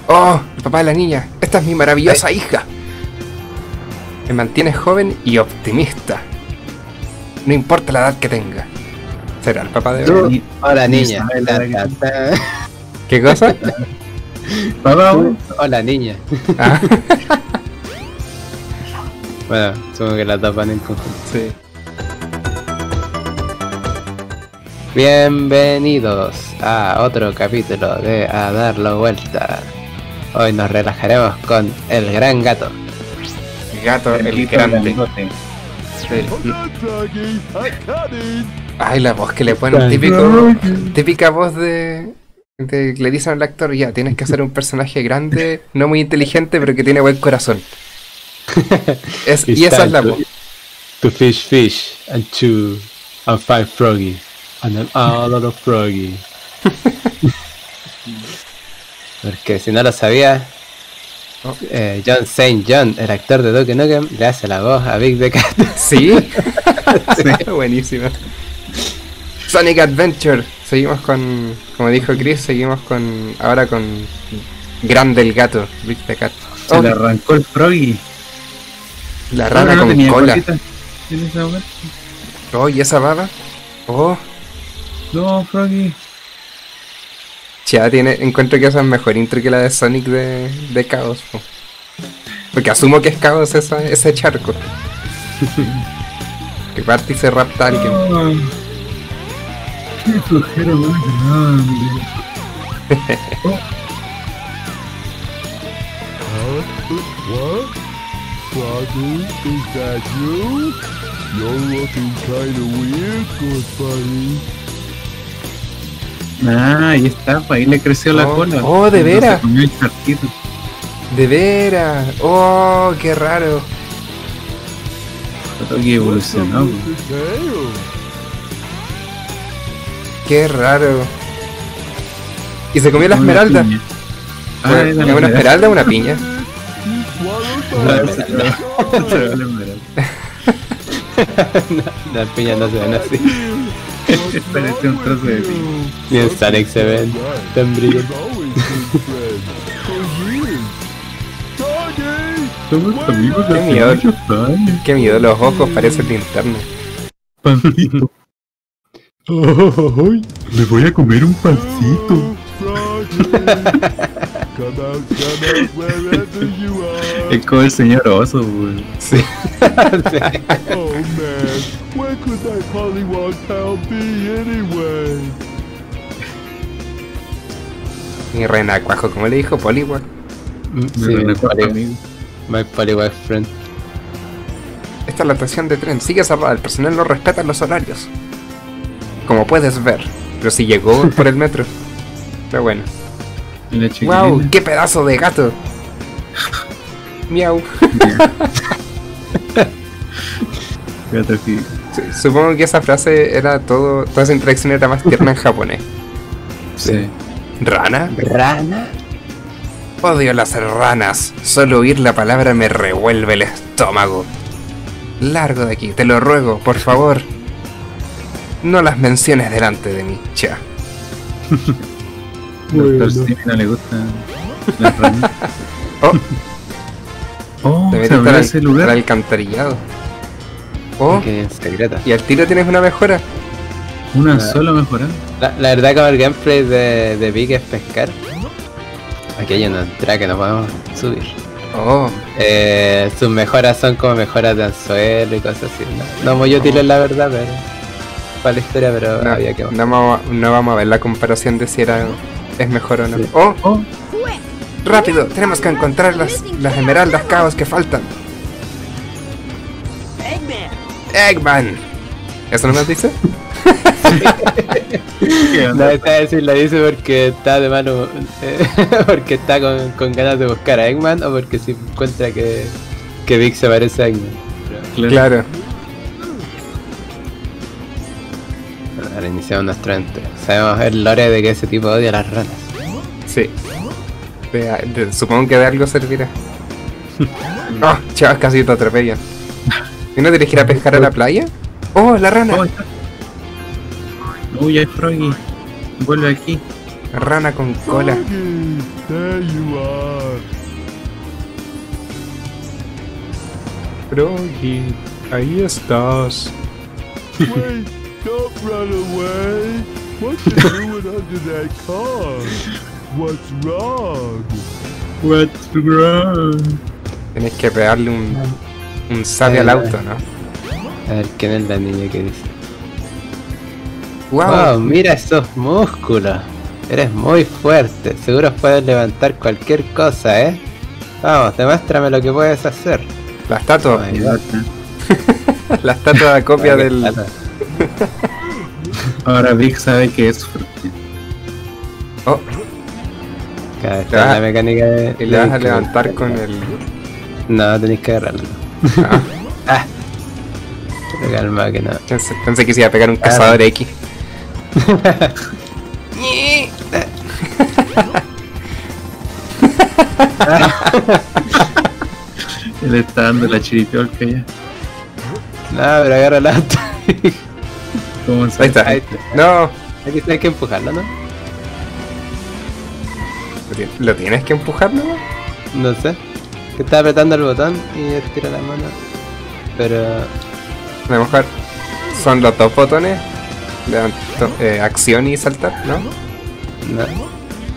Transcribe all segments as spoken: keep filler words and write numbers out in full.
Oh, el papá de la niña. Esta es mi maravillosa hija. Me mantiene joven y optimista. No importa la edad que tenga. ¿Será el papá de Tú, hola niña. ¿Qué cosa? Papá, hola niña. Ah. Bueno, supongo que la tapan en conjunto. Sí. Bienvenidos a otro capítulo de A Darlo Vuelta. Hoy nos relajaremos con el gran gato. El gato, el, el grande. Sí. Ay, la voz que le ponen, típico, típica voz de, de que le dicen al actor, ya, tienes que hacer un personaje grande, no muy inteligente, pero que tiene buen corazón. Es, y esa es la voz. To fish fish and chew and find froggy and then a lot of froggy. Porque si no lo sabía, oh. eh, John Saint John, el actor de Duke Nukem, le hace la voz a Big the Cat. ¿Sí? Sí, buenísima. Sonic Adventure. Seguimos con, como dijo Chris, seguimos con, ahora con Grande el gato, Big the Cat. Se oh. le arrancó el froggy. La rana no, no, con cola. En ese momento. Oh, ¿y esa baba? Oh. No, froggy. Ya tiene, encuentro que esa es mejor intro que la de Sonic de, de Chaos. ¿No? Porque asumo que es Chaos esa, ese charco. Que parte y se rapta a alguien. Oh, qué flojera más grande. Oh. What? Froggy, is that you? You're looking kinda weird, good buddy. Ah, ahí está, pues ahí le creció oh, la cola. Oh, de veras. El charquito. De veras. Oh, qué raro. Froggy evolucionó. Qué raro. Y se comió la esmeralda. Ah, ¿Es una, una esmeralda o una piña? Las piñas no se ven así. Parece un trozo de piña. Ni en Sonic se ven tan brillantes. Somos amigos de qué miedo. Qué miedo, los ojos parecen linterna. Pancito. Oh, le voy a comer un pancito. Es como el señor oso, güey. Sí. Oh man, where could that Pollywog pal be anyway? Mi renacuajo, ¿cómo le dijo? Pollywog. Sí, Pollywog. My Pollywog friend. Esta es la estación de tren, sigue cerrada, el personal no respeta los horarios. Como puedes ver, pero si llegó por el metro. Pero bueno. ¡Wow! ¡Qué pedazo de gato! Miau. Gato aquí. Sí, supongo que esa frase era todo. Toda esa interacción era más tierna en japonés. Sí. ¿Rana? ¿Rana? Odio las ranas. Solo oír la palabra me revuelve el estómago. Largo de aquí, te lo ruego, por favor. No las menciones delante de mí, cha. Doctor Simi no le gustan las ranas. Oh. Oh, te se abrió al, ese lugar. al alcantarillado. Oh. Que es secreta. Y al tiro tienes una mejora. Una la, sola mejorada. La, la verdad que el gameplay de, de Big es pescar. Aquí hay una entrada que no podemos subir. Oh. Eh, sus mejoras son como mejoras de anzuelo y cosas así. No, no muy útiles oh. la verdad, pero para la historia, pero no, había que no vamos, no vamos a ver la comparación de si era es mejor o no. Sí. Oh, oh. Rápido, tenemos que encontrar las, las esmeraldas Chaos que faltan. Eggman. Eggman. ¿Eso no nos dice? No, esta vez sí la dice porque está de mano, eh, porque está con, con ganas de buscar a Eggman o porque se encuentra que, que Big se parece a Eggman. Pero, claro. Ahora iniciamos nuestro ente. Sabemos el lore de que ese tipo odia a las ranas. Sí. De, de, supongo que de algo servirá. Oh, chavas, casi te atropellan. ¿Y no tienes que ir a pescar a la playa? Oh, la rana. Oh, Uy, hay Froggy. Vuelve aquí. Rana con cola. Froggy, there you are. Froggy, ahí estás. Wait, don't run away. What you doing under that car? What's wrong? What's wrong? Tienes que pegarle un, un sabe al auto, ¿no? A ver, ¿quién es la niña que dice? Wow, Wow, mira esos músculos. Eres muy fuerte. Seguro puedes levantar cualquier cosa, ¿eh? Vamos, demuéstrame lo que puedes hacer. la estatua. Ay, La estatua de copia del. Ahora Vic sabe que es fuerte. Oh, Cada Le vas a- la mecánica de. y le vas a de- levantar con el. No, tenéis que agarrarlo. Ah, Ah. Pero calma que no. pensé, pensé que se iba a pegar un cazador X. Él está dando la chiripiolca ya. No, pero agarra la auto. ¿Cómo se Ahí está. Ahí está. No, Aquí tienes que empujarlo, ¿no? lo ti- lo tienes que empujar, ¿no? No sé. Que está apretando el botón y estira la mano. Pero. A lo mejor son los dos botones. Levanto- eh, acción y saltar, ¿no? No.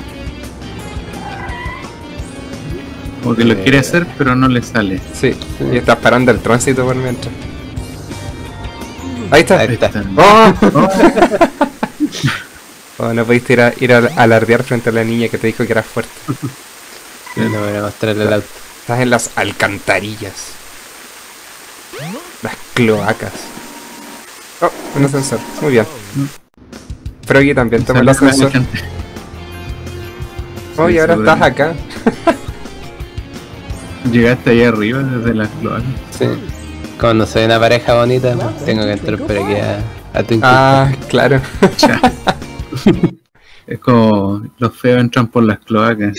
Como que lo Eh. quiere hacer, pero no le sale. Sí, y estás parando el tránsito por mientras. Ahí está. Ahí está. ¡Oh! Oh, no pudiste ir a, ir a alardear frente a la niña que te dijo que eras fuerte. No voy a mostrarle el auto. Estás en las alcantarillas. Las cloacas. Oh, un ascensor. Muy bien. Froggy también toma el Sale con ascensor. Alicante. Oh, y Sí, ahora seguro. estás acá. Llegaste allá arriba desde las cloacas. Sí. Cuando soy una pareja bonita, tengo que entrar por aquí a, a Twinkle. Ah, claro. Cha. Es como los feos entran por las cloacas.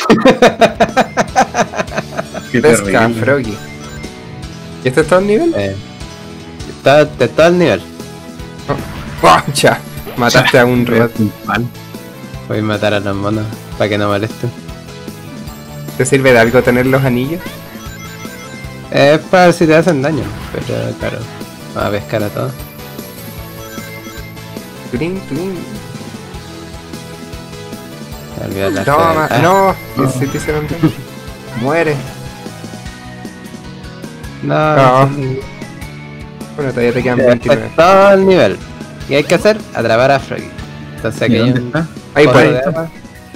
Qué Pesca, terrible. Froggy. ¿Y este es todo el nivel? Eh, está, está todo el nivel. Oh, ya. Mataste a un robot. Un palo. Voy a matar a los monos para que no molesten. ¿Te sirve de algo tener los anillos? Es para ver si te hacen daño, pero claro, vamos a pescar a todos. Trin, trin. Me olvidé la Toma, ah, no. ¿Qué se te hicieron daño? Muere. No, No. sí. Bueno, todavía te quedan Ya, veintinueve. pues, todo el nivel. ¿Qué hay que hacer? Atrapar a Froggy. Entonces aquí ¿Y hay dónde un está? Ahí pozo puedes, de agua.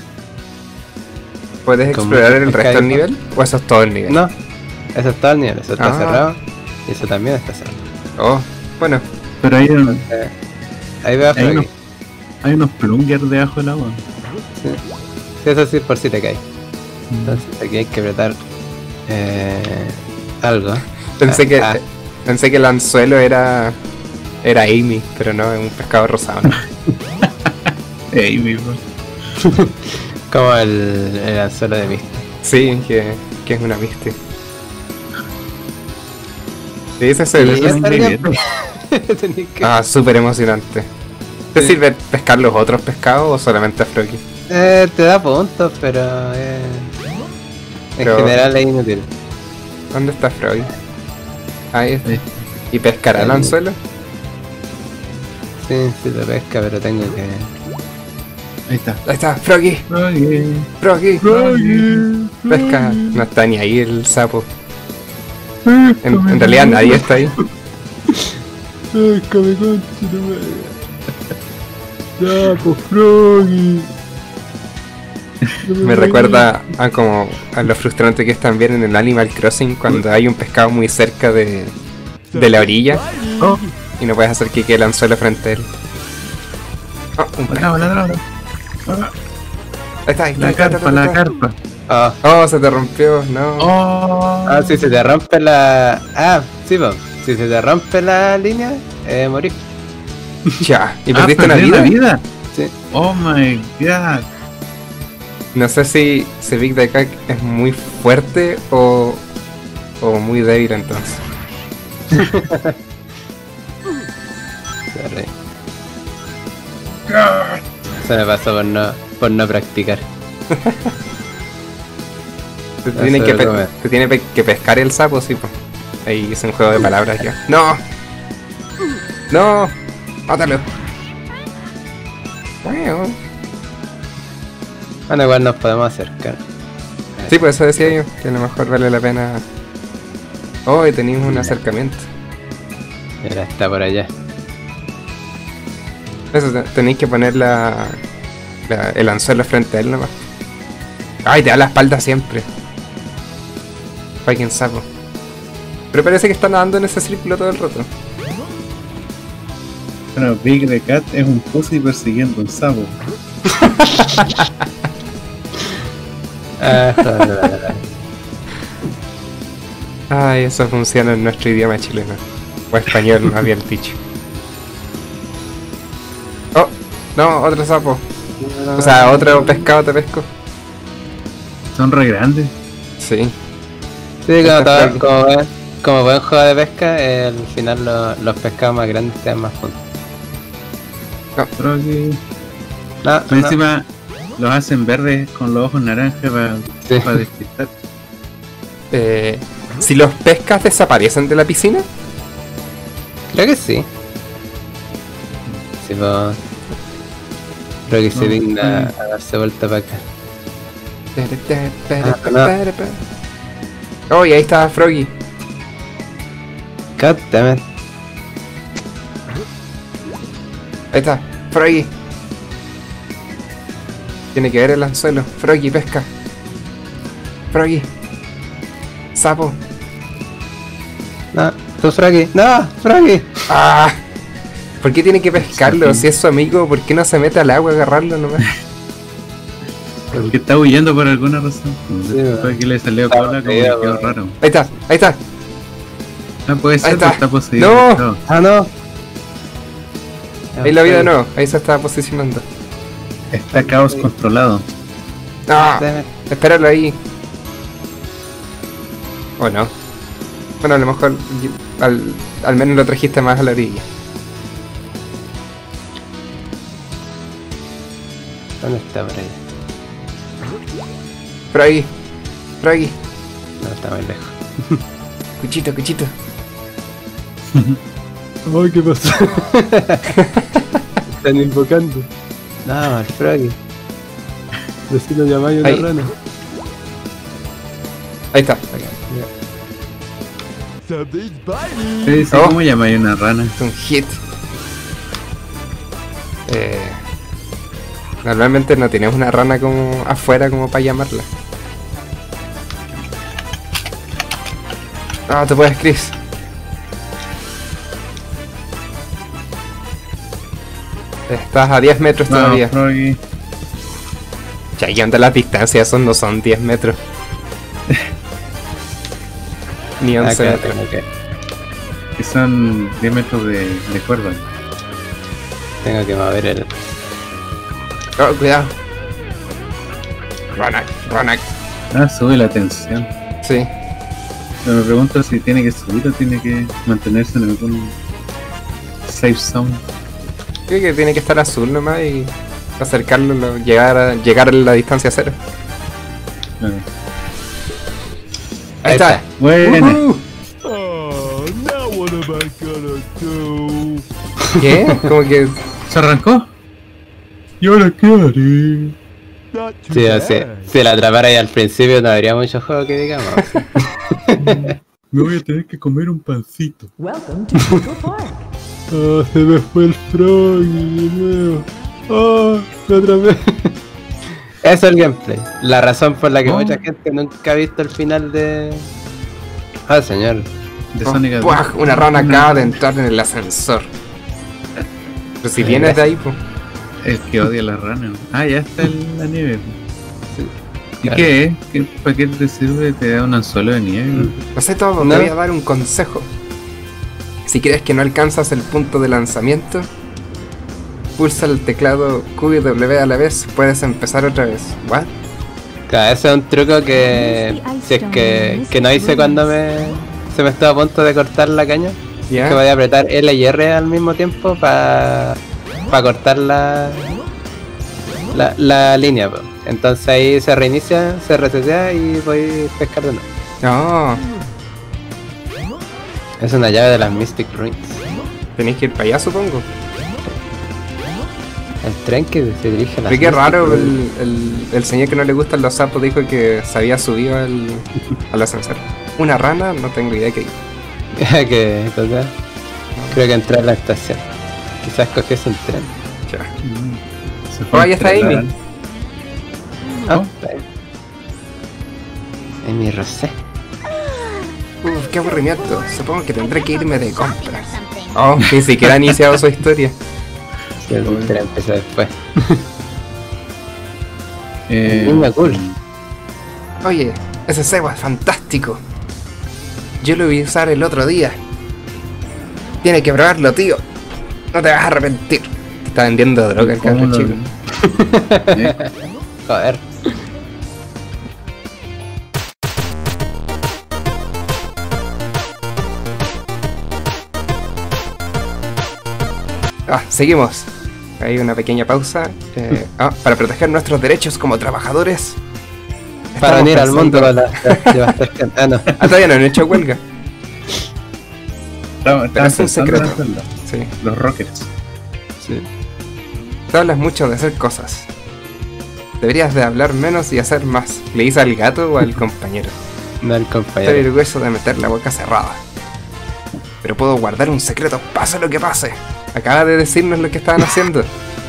¿puedes Como explorar el pescadito. resto del nivel? ¿O eso es todo el nivel? No, eso es todo el nivel, eso está Ah. cerrado. Y eso también está cerrado. Oh, bueno. Pero hay, un- Eh, ahí veo a Hay Froggy. unos- hay unos plungers debajo del agua. Sí. Sí, eso sí, por si te cae. Entonces aquí hay que apretar eh, algo. Pensé Ah, que ah. pensé que el anzuelo era era Amy, pero no, es un pescado rosado. ¿no? Ey, mismo. Como el, el anzuelo de Misty. Sí, que, que es una misty. Sí, ese es Y el... ya es estaría- bien. Tenés que- Ah, súper emocionante. ¿Te Sí. sirve pescar los otros pescados o solamente a Froggy? Eh, te da puntos, pero eh, en Pero- general es inútil. ¿Dónde está Froggy? Ahí está. Ahí. ¿Y pescará el Ahí. anzuelo? Sí, sí lo pesca, pero tengo que... Ahí está. Ahí está, Froggy, Froggy. Froggy. Froggy. Pesca. No está ni ahí el sapo. En, en realidad nadie está ahí. Pescame, concha tu madre. Ya, pues, Froggy. Me recuerda a como a lo frustrante que es también en el Animal Crossing cuando hay un pescado muy cerca de, de la orilla Oh, y no puedes hacer que quede el anzuelo frente a él. Oh, un la pescado. la la Ahí está, ahí está, La ahí está, ahí carpa, está, la ahí está. carpa. Ah, Oh, se te rompió, no. Oh. ah, si se te rompe la... Ah, sí, po. Si se te rompe la línea, eh, morís. Ya, ¿y Ah, perdiste una perdí vida? vida. Sí. Oh my god. No sé si, si Big the Cat es muy fuerte o, o muy débil entonces. Sorry. Se me pasó por no, por no practicar. Te tiene, Eso que, de pe comer. te tiene pe que pescar el sapo, sí, pues. Ahí es un juego de palabras ya. ¡No! ¡No! ¡Mátalo! Bueno. Bueno, igual nos podemos acercar. Sí, pues eso decía yo, que a lo mejor vale la pena. Oh, y teníamos un acercamiento. Mira, está por allá. Eso, te- tenéis que poner la, la- el anzuelo frente a él nomás. Ay, te da la espalda siempre. Fucking sapo. Pero parece que está nadando en ese círculo todo el rato. Bueno, Big the Cat es un pussy persiguiendo un sapo. Ah, joder. Ay, eso funciona en nuestro idioma chileno. O español, más bien dicho. Oh, no, otro sapo. O sea, otro pescado te pesco. Son re grandes. Sí. Sí, como, Está todo, flaco. como, buen, como buen juego de pesca, eh, al final lo- los pescados más grandes te dan más puntos. Creo que No, más no, encima los hacen verdes con los ojos naranjas para sí. despistar. Eh, si los pescas desaparecen de la piscina. Creo que sí. Sí, pues, creo que se No, digna no. a darse vuelta para acá. Oh, y ahí está Froggy. God damn it. Ahí está, Froggy. Tiene que ver el anzuelo. Froggy, pesca. Froggy. Sapo. No, tú Froggy. No, Froggy. ¡Ah! ¿Por qué tiene que pescarlo? Si es su amigo, ¿por qué no se mete al agua a agarrarlo nomás? Porque está huyendo por alguna razón. Sí, Después que le salió Está cola, como que poseído, quedó weón. raro. Ahí está, ahí está. No puede ser, Ahí está. porque está poseído. No. No. Ah, no. Ahí la vida no, ahí se está posicionando. Está caos controlado. No, Damn it. espéralo ahí. ¿O no? Bueno, a lo mejor al, al menos lo trajiste más a la orilla. ¿Dónde está por ahí? Froggy. Froggy. No, está muy lejos. Cuchito, cuchito. Ay, ¿qué pasó? Están invocando. No, el Froggy. Decirlo llamáis una Ahí. rana. Ahí está. Something's biting. ¿Qué dice? Oh. ¿Cómo llamáis una rana? Es un hit. Eh, normalmente no tienes una rana como afuera como para llamarla. Ah, tú puedes, Chris. Estás a diez metros todavía. Vamos, Froggy. Ya, y anda las distancias, esos no son diez metros. Ni once Acá metros. tengo que, Que son diez metros de, de cuerda. tengo que mover el... Oh, cuidado. Ronak, Ronak. Ah, sube la tensión. Sí. Pero me pregunto si tiene que subir o tiene que mantenerse en algún safe zone. Creo que tiene que estar azul nomás y acercarlo, lo- llegar a, llegar a la distancia cero. Claro. Ahí está. Buena. Ujú. Oh, now what am I gonna do? ¿Qué? Como que ¿Se arrancó? ¿Y ahora qué haré? Not too Sí, bad. o sea, si la atrapara ahí al principio no habría mucho juego que digamos. Me voy a tener que comer un pancito. Welcome to Central Park. Oh, se me fue el Froggy de nuevo. Oh, me atrapé. Eso es el gameplay. La razón por la que Oh. mucha gente nunca ha visto el final de... Ah, señor. De Sonic Oh, ¡buah! Una rana acaba de entrar en el ascensor. Pero si vienes de ahí, pues. El que odia la rana. Ah, ya está en la nieve. ¿Y Claro. qué es? ¿Qué paquete te sirve? ¿Te da un anzuelo de nieve? Lo sé todo, No. te voy a dar un consejo. Si crees que no alcanzas el punto de lanzamiento, pulsa el teclado Q y W a la vez, puedes empezar otra vez. ¿What? Claro, ese es un truco que... Si es que, que no hice cuando me... Se me estaba a punto de cortar la caña. ¿Ya? Que voy a apretar L y R al mismo tiempo para... Para cortar la... la, la línea, pues. Entonces ahí se reinicia, se resetea y voy a pescar de nuevo. No, Es una llave de las Mystic Ruins. tenéis que ir para allá, supongo. El tren que se dirige a las Pero qué Mystic raro, Ruins. el, el, el señor que no le gustan los sapos dijo que se había subido al, al ascensor. Una rana, no tengo idea qué. que entonces creo que entré a la estación. Quizás cogiese un tren. Ya. Se fue Oh, ahí está a entrenar. Amy. Ah, ¿Oh? está bien. Amy Rosé. Uf, qué aburrimiento. Supongo que tendré que irme de compras. Oh, ni siquiera ha iniciado su historia. Sí, el tren empezó después. Eh, Niña cool. Oye, ese cebo es fantástico. Yo lo vi usar el otro día. Tienes que probarlo, tío. No te vas a arrepentir. Te está vendiendo droga el ¿Cómo cabrón lo- chico. eh, Joder. Ah, seguimos. Hay una pequeña pausa. Eh, ah, para proteger nuestros derechos como trabajadores. Para estamos venir al mundo pensando- con la devastación. Ah, no. Ah, todavía no han hecho huelga. Estaban Pero es un pensando en secreto. hacerlo. Sí. Los Rockets. Sí. Tú hablas mucho de hacer cosas. Deberías de hablar menos y hacer más. ¿Le dice al gato o al compañero? No el Estoy compañero. orgulloso de meter la boca cerrada. Pero puedo guardar un secreto, pase lo que pase. Acaba de decirnos lo que estaban haciendo.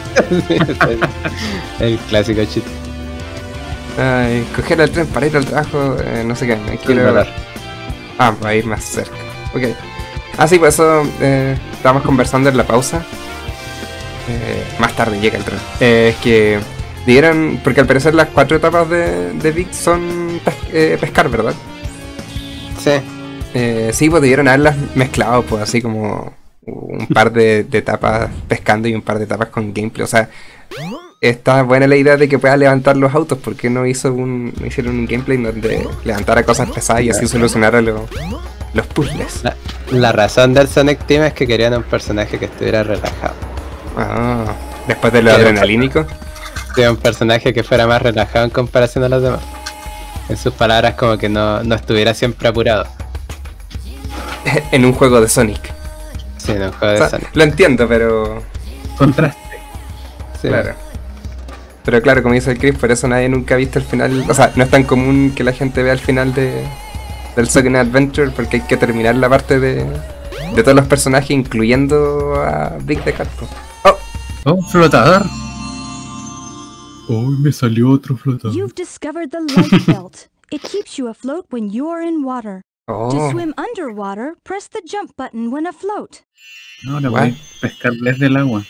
El clásico chiste. Ay, coger el tren para ir al trabajo, eh, no sé qué, me quiero... valor. Ah, para ir más cerca. Ok. Ah, sí, pues eso, eh, estábamos conversando en la pausa. Eh, más tarde llega el tren. Eh, es que dieron, porque al parecer las cuatro etapas de, de Vic son pes- eh, pescar, ¿verdad? Sí. Eh, sí, pues debieron haberlas mezclado, pues así como un par de, de etapas pescando y un par de etapas con gameplay. O sea, está buena la idea de que pueda levantar los autos. ¿Por qué no hizo un, no hicieron un gameplay donde levantara cosas pesadas y así solucionara lo- los puzzles? La, la razón del Sonic Team es que querían un personaje que estuviera relajado. Ah, después de lo Quiero- adrenalínico. Quería un personaje que fuera más relajado en comparación a los demás. En sus palabras, como que no, no estuviera siempre apurado. En un juego de Sonic. Sí, en un juego O de sea, Sonic. lo entiendo, pero... Contraste. Sí. Claro. Pero claro, como dice el Chris, por eso nadie nunca ha visto el final. O sea, no es tan común que la gente vea el final de del Sonic Adventure, porque hay que terminar la parte de, de todos los personajes, incluyendo a Brick the Cat. po. Oh, Oh, un flotador. Oh, me salió otro flotador. You've discovered the life belt. It keeps you afloat when you're in water. To oh, swim underwater, press the jump button when afloat. No, ahora What? voy a pescar desde el agua.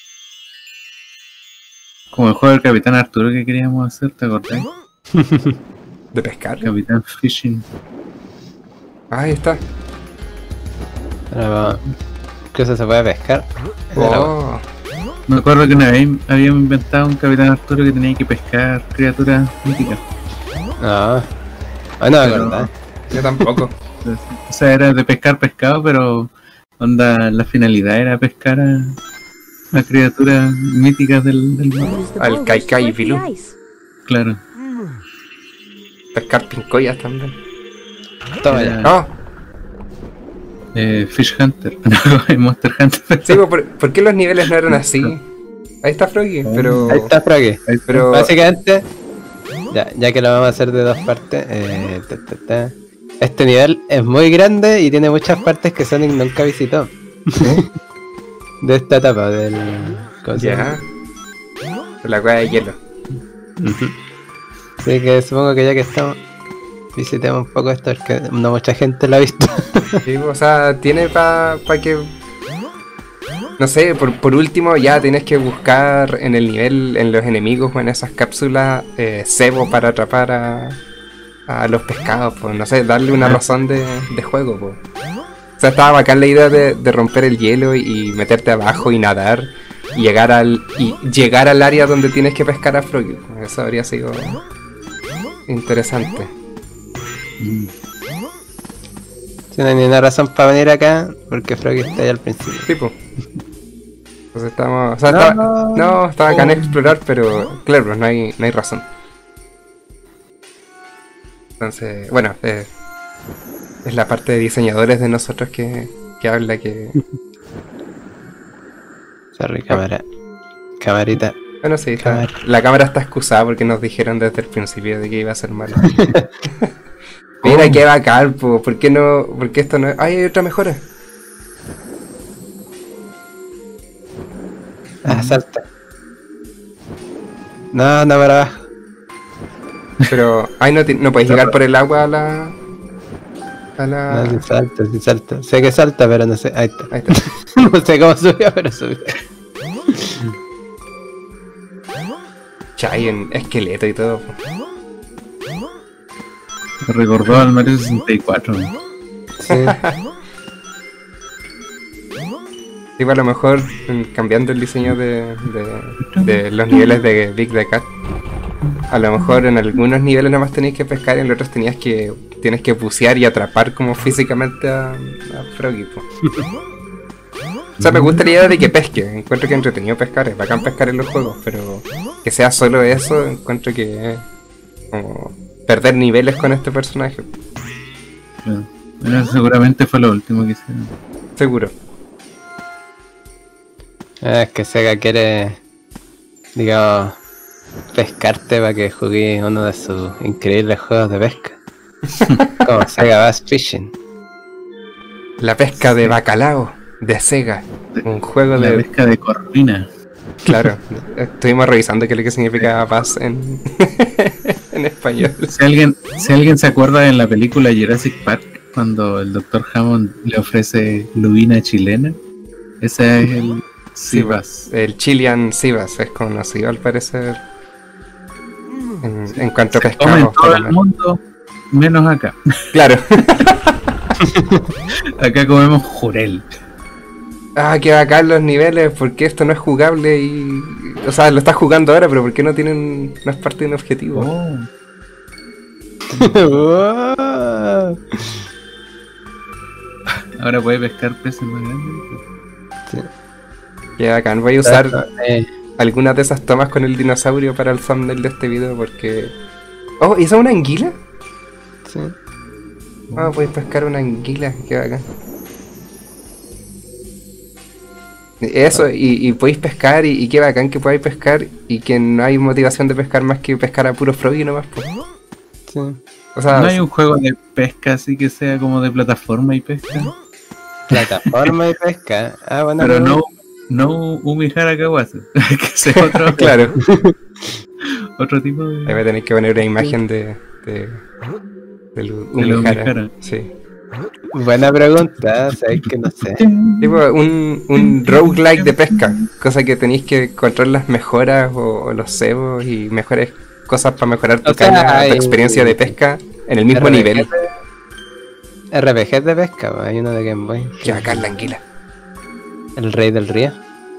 Como el juego del Capitán Arturo que queríamos hacer, ¿te acordás? de pescar. Capitán Fishing. Ah, ahí está. Ahora vamos. ¿Qué cosa se puede pescar? En el agua. Oh, Me acuerdo que una vez habíamos inventado un Capitán Arturo que tenía que pescar criaturas míticas. No. Ah, no me Pero- acuerdo. yo tampoco. O sea, era de pescar pescado, pero onda, la finalidad era pescar a, a criaturas míticas del, del mar. Use the Al boulders Kai to Kai break the Vilú. ice. Claro. Pescar pincoyas también. Toma Era- ya. Oh, Eh, Fish Hunter. No, Monster Hunter. sí, po, ¿por, por qué los niveles no eran así? Ahí está Froggy, pero... Ahí está Froggy. Pero... Básicamente, ya, ya que lo vamos a hacer de dos partes, eh, ta, ta, ta. Este nivel es muy grande y tiene muchas partes que Sonic nunca visitó. De esta etapa del... ¿cómo se llama? Ya. La cueva de hielo. Ujú. Así que supongo que ya que estamos, visitemos un poco esto, porque no mucha gente lo ha visto. Sí, o sea, tiene para pa que... No sé, por, por último ya tienes que buscar en el nivel, en los enemigos o en esas cápsulas, eh, cebo para atrapar a, a los pescados, pues no sé, darle una razón de, de juego, pues. O sea, estaba bacán la idea de, de romper el hielo y meterte abajo y nadar y llegar al y llegar al área donde tienes que pescar a Froggy. Eso habría sido interesante. Mm. Si no hay ni una razón para venir acá, porque Froggy está ahí al principio. Tipo, Entonces estamos... O sea, No. estaba, no, estaba acá en explorar, pero claro, pues no hay, no hay razón. Entonces, bueno, eh, es la parte de diseñadores de nosotros que, que habla que... Sorry, cámara. Camarita. Bueno, sí, está- Cámara. la cámara está excusada porque nos dijeron desde el principio de que iba a ser malo. Mira, qué bacán, po. ¿Por qué no? ¿Por qué esto no? ¡Ay, hay otra mejora! Ah, salta. No, no para abajo. Pero, ay, no, ti- no podéis llegar por el agua a la... A la... No, si salta, si salta. Sé que salta, pero no sé. Ahí está. Ahí está. No sé cómo subió, pero subió. Chay, en esqueleto y todo, po. Me recordó al Mario sesenta y cuatro. Sí. Sí, a lo mejor mm, cambiando el diseño de, de, de los niveles de Big the Cat. A lo mejor en algunos niveles nomás tenéis que pescar y en los otros tenías que tienes que bucear y atrapar como físicamente a, a Froggy, po. O sea, me gusta la idea de que pesque. Encuentro que es entretenido pescar, es bacán pescar en los juegos, pero que sea solo eso, encuentro que es como perder niveles con este personaje. Bueno, seguramente fue lo último que hicieron. Seguro. Ah, es que Sega quiere, digamos, pescarte para que juegues uno de sus increíbles juegos de pesca. Como Sega Bass Fishing. La pesca de bacalao de Sega. Un juego La de... pesca de corvina. Claro, estuvimos revisando qué es lo que significa paz en, en español. Si alguien, si alguien se acuerda de la película Jurassic Park, cuando el doctor Hammond le ofrece lubina chilena, ese es el Sivas. El Chilean Sivas es conocido al parecer en, en cuanto a Se come en pescado. todo el mundo, menos acá. Claro. Acá comemos jurel. Ah, que bacán los niveles, porque esto no es jugable y... O sea, lo estás jugando ahora, pero ¿por qué no tienen... no es parte de un objetivo? Oh. Wow. Ahora puede pescar peces más grandes. Qué bacán, voy a usar Eh, algunas de esas tomas con el dinosaurio para el thumbnail de este video porque... Oh, ¿y esa es una anguila? sí. Ah, puedes pescar una anguila, qué bacán. Eso, y, y podéis pescar, y, y qué bacán que podáis pescar, y que no hay motivación de pescar más que pescar a puro froggy nomás, pues. Sí. O sea, No hay un juego de pesca así que sea como de plataforma y pesca. Plataforma y pesca. Ah, bueno. Pero no, no Umihara Kawase. Que sea otro, claro. otro tipo Ahí de. voy a tener que poner una imagen de... de del De Umihara. Umihara. Sí. Buena pregunta, sabes que no sé. Tipo un, un roguelike de pesca, cosa que tenéis que encontrar las mejoras o, o los cebos y mejores cosas para mejorar tu O sea, caña, hay- tu experiencia de pesca en el mismo R P G nivel. de- R P G de pesca, pues, hay uno de Game Boy. Que bacán la anguila. El Rey del Río.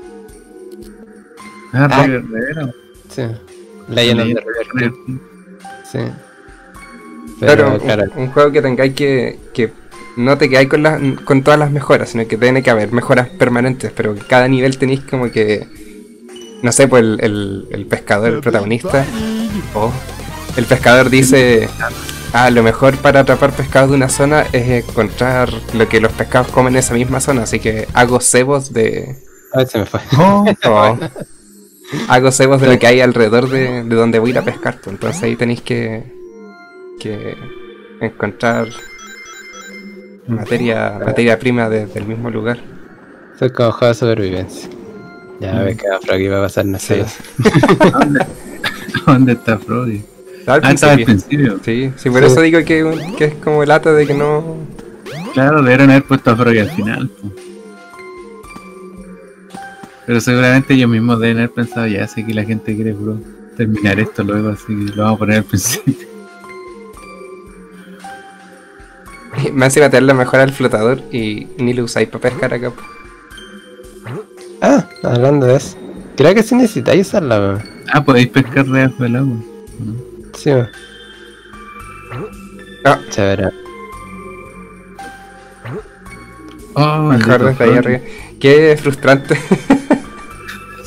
Ah, Ah. River Rivera. Sí. Legend of the River King. Sí. Claro, Pero, un, claro, un juego que tengáis que, que no te quedáis con, las con todas las mejoras, sino que tiene que haber mejoras permanentes, pero cada nivel tenéis como que, no sé, pues el, el, el pescador, el protagonista, oh, el pescador dice, ah, lo mejor para atrapar pescados de una zona es encontrar lo que los pescados comen en esa misma zona, así que hago cebos de... a ver, se me fue. Oh, oh, hago cebos de lo que hay alrededor de, de donde voy a ir a pescar, pues, entonces ahí tenéis que, que encontrar materia materia prima desde el mismo lugar. Soy como juego de supervivencia. Ya Mm. ves que por aquí va a pasar no sé. ¿dónde, ¿dónde está Froggy? Al Ah, estaba al principio. principio. Sí, sí, por Sí. eso digo que, que es como lata de que no... Claro, deberían haber puesto a Froggy al final. Po. Pero seguramente ellos mismos deben haber pensado, ya sé que la gente quiere bro, terminar esto luego, así que lo vamos a poner al principio. Me hace meterle mejor al flotador y ni lo usáis para pescar acá. Ah, hablando de eso. Creo que sí necesitáis usarla, weón. Ah, podéis pescar debajo del agua. Sí, weón. Ah, Chévere. Oh, mejor maldito desde ahí Froggy. arriba. Qué frustrante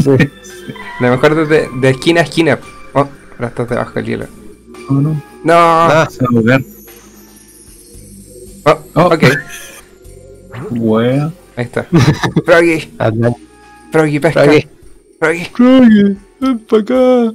Lo mejor desde de esquina a esquina. Oh, ahora estás debajo del hielo. Oh, no. No. Ah, Se va a ahogar. Oh, Oh. ok. Wea. Ahí está. Froggy. adelante. Froggy, pesca. Froggy. Froggy. Froggy, ven pa' acá.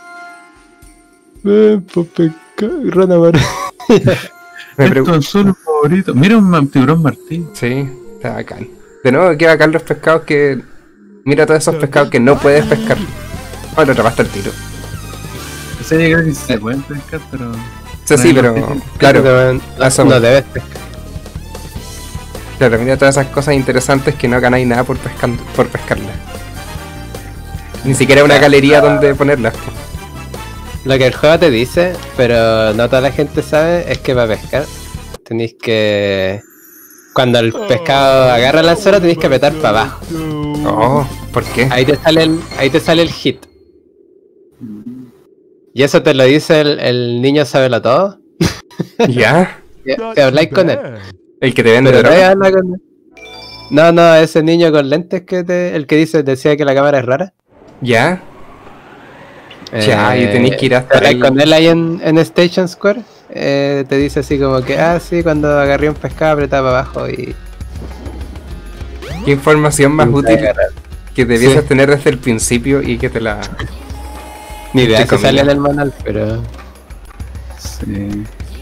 Ven pa' pescar. Rana amarilla. Me Esto preocupa. es solo un favorito. Mira un ma- tiburón martín. Sí, está bacán. De nuevo, qué bacán los pescados que... Mira todos esos pescados que no puedes pescar. Oh, lo atrapaste al tiro. O sea, yo creo que sí se pueden pescar, pero... Sí, sí, pero... Claro, No, eso- no debes pescar. claro, mira todas esas cosas interesantes que no ganáis nada por, pescando, por pescarlas. Ni siquiera una galería donde ponerlas. Lo que el juego te dice, pero no toda la gente sabe, es que para pescar tenéis que... Cuando el pescado agarra el anzuelo tenéis que apretar para abajo. Oh, ¿por qué? Ahí te sale el, ahí te sale el hit. Y eso te lo dice el, el niño sabelo todo. ¿Ya? Te habláis con él. El que te vende Pero nadie droga. habla con él. No, no, ese niño con lentes que te, el que dice, decía que la cámara es rara. ¿Ya? Ya, y tenéis que ir hasta te habláis ahí. con él ahí en, en Station Square. Eh, te dice así como que, ah, sí, cuando agarré un pescado apretaba para abajo y... ¿Qué información más y te útil agarra. que debieses Sí. tener desde el principio y que te la... Ni idea Entre si sale en comillas. el manual, pero... Sí.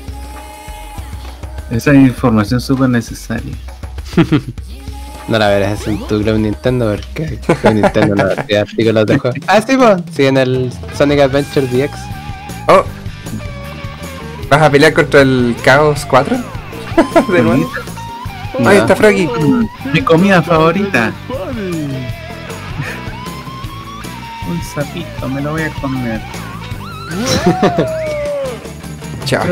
Esa es información súper necesaria. No la verás en tu Club Nintendo porque Club Nintendo no tiene artículos de juego. Ah, sí, pues. Sí, en el Sonic Adventure D X. Oh. ¿Vas a pelear contra el Chaos cuatro? ¿De nuevo? No. Ahí está Froggy. Mi comida favorita. Un sapito, me lo voy a comer. Chao.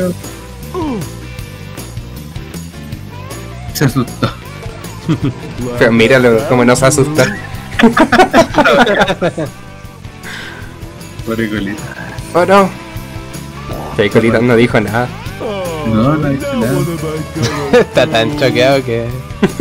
Se asustó. Pero míralo, como no se asusta. Pobre colita. Oh no. Sí, Colita no dijo nada. No, no dice nada. Está tan choqueado que...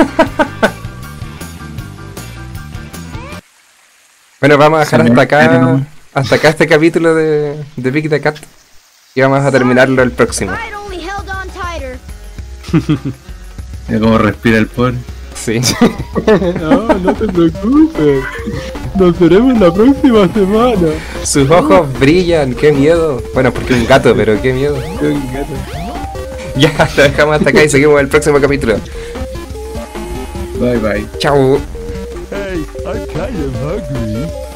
Bueno, vamos a dejar Se me hasta acá cayeron. hasta acá este capítulo de, de Big the Cat. Y vamos a terminarlo el próximo. I'd only held on tighter. Mira cómo respira el pobre. Sí. No, no te preocupes. Nos veremos la próxima semana. Sus ojos brillan, qué miedo. Bueno, porque un gato, pero qué miedo. Ya, lo dejamos hasta acá y seguimos el próximo capítulo. Bye bye. Chao. Hey, I'm kind of hungry.